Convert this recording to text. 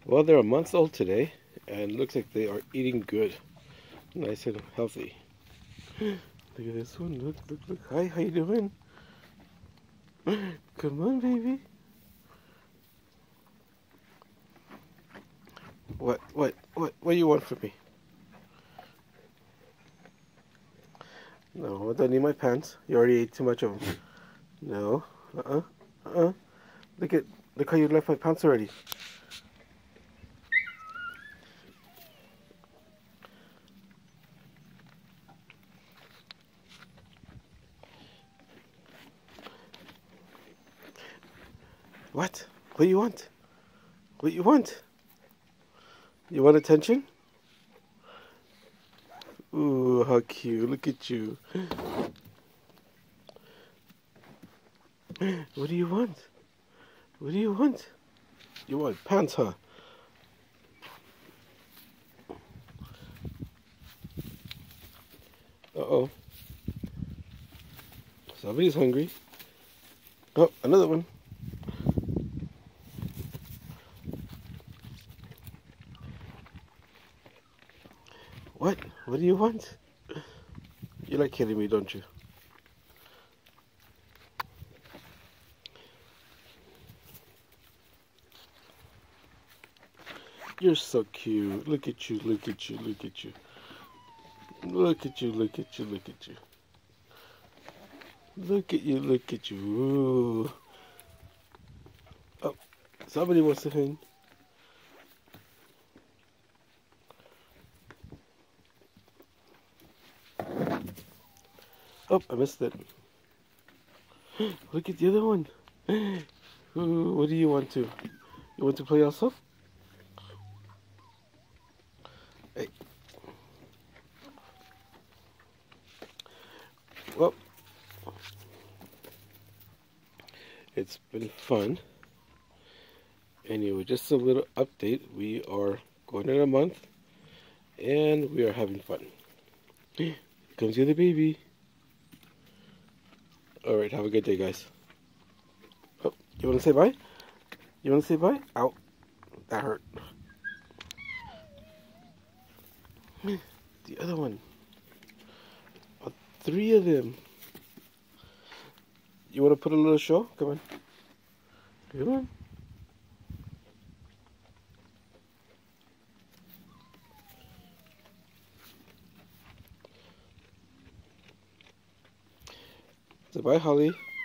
Well, they're a month old today, and looks like they are eating good. Nice and healthy. Look at this one. Look, look, look. Hi, how you doing? Come on, baby. What do you want from me? No, I don't need my pants. You already ate too much of them. No. Uh-uh. Look how you left my pants already. What? What do you want? What you want? You want attention? Ooh, how cute. Look at you. What do you want? What do you want? You want pants, huh? Uh-oh. Somebody's hungry. Oh, another one. What? What do you want? You like kidding me, don't you? You're so cute. Look at you, look at you, look at you. Look at you, look at you, look at you. Look at you, look at you. Ooh. Oh, somebody wants to hang. Oh, I missed it. Look at the other one. Ooh, what do you want to? You want to play also? Hey. Well, it's been fun. Anyway, just a little update. We are going in a month, and we are having fun. Here comes the other baby. Alright, have a good day, guys. Oh, you want to say bye? You want to say bye? Ow. That hurt. The other one. Oh, 3 of them. You want to put a little show? Come on. Come on. Say bye, Holly.